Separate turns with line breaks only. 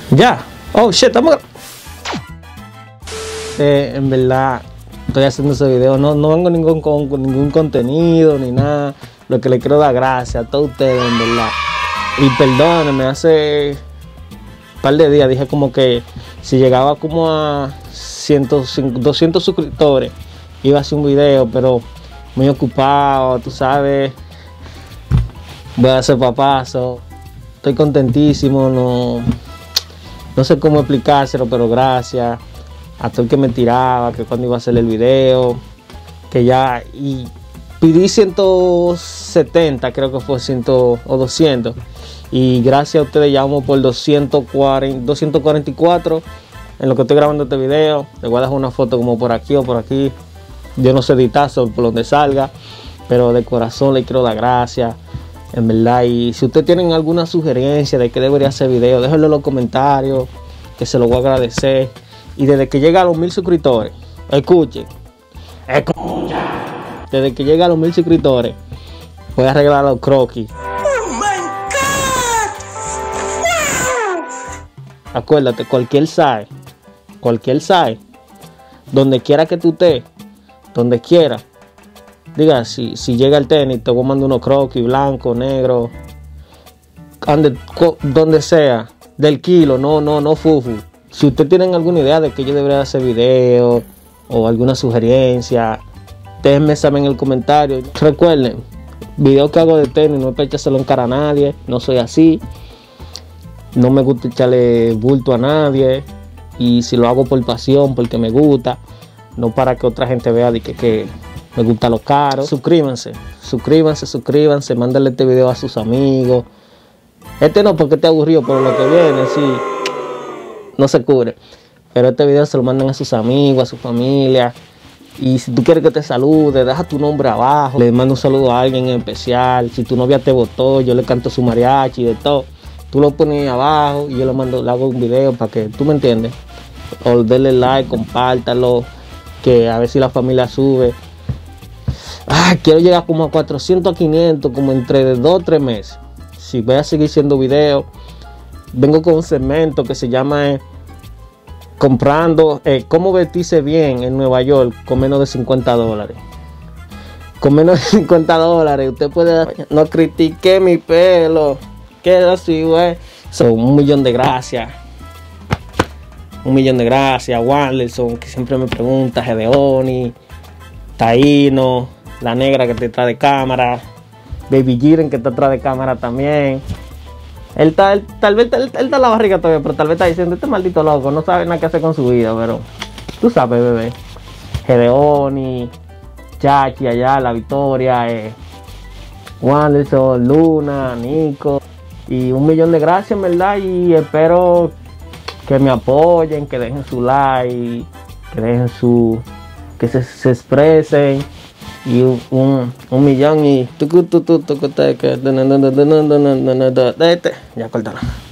Ya. Oh shit, estamos. En verdad, estoy haciendo ese video. No vengo con ningún contenido ni nada. Lo que le quiero dar gracias a todos ustedes, en verdad. Y perdónenme, hace un par de días dije como que si llegaba como a 200 suscriptores, iba a hacer un video, pero muy ocupado, tú sabes. Voy a ser papazo. Estoy contentísimo, no sé cómo explicárselo, pero gracias a todo el que me tiraba, que cuando iba a hacer el video, que ya, y pedí 170, creo que fue 100 o 200, y gracias a ustedes ya vamos por 244 en lo que estoy grabando este video. Les voy a dejar una foto como por aquí o por aquí, yo no sé editar, por donde salga, pero de corazón les quiero dar gracias. En verdad, y si ustedes tienen alguna sugerencia de que debería hacer video, déjenlo en los comentarios, que se lo voy a agradecer. Y desde que llegue a los 1000 suscriptores, escuchen, desde que llegue a los 1000 suscriptores, voy a arreglar los croquis.
Oh my God.
Acuérdate, cualquier size, donde quiera que tú estés, donde quiera. Diga, si llega el tenis, te voy a mandar unos croquis, blanco, negro, donde sea, del kilo, no fufu. Si ustedes tienen alguna idea de que yo debería hacer video o alguna sugerencia, déjenme saber en el comentario. Recuerden, video que hago de tenis no es para echárselo en cara a nadie, no soy así. No me gusta echarle bulto a nadie, y si lo hago por pasión, porque me gusta, no para que otra gente vea de que me gusta lo caro. Suscríbanse, mándenle este video a sus amigos. Este no porque te aburrido, pero lo que viene, sí, no se cubre. Pero este video se lo mandan a sus amigos, a su familia. Y si tú quieres que te salude, deja tu nombre abajo. Le mando un saludo a alguien en especial. Si tu novia te votó, yo le canto su mariachi, de todo. Tú lo pones ahí abajo y yo le hago un video para que, tú me entiendes. O denle like, compártalo, que a ver si la familia sube. Quiero llegar como a 400 a 500, como entre 2 o 3 meses. Si voy a seguir haciendo videos, vengo con un segmento que se llama comprando, cómo vestirse bien en Nueva York con menos de $50. Con menos de $50 usted puede, no critique mi pelo, queda así, güey. Son 1.000.000 de gracias. 1.000.000 de gracias. Wanderson, que siempre me pregunta, Gedeoni, Taíno, la negra que te está de cámara, Baby Jiren que está atrás de cámara también. Él tal vez en la barriga todavía, pero tal vez está diciendo, este maldito loco no sabe nada que hacer con su vida, pero tú sabes, bebé. Gedeoni, Chachi allá, La Victoria, Wanderson, Luna, Nico. Y 1.000.000 de gracias, en verdad, y espero que me apoyen, que dejen su like, que dejen que se expresen. Y un millón y ya cortaron.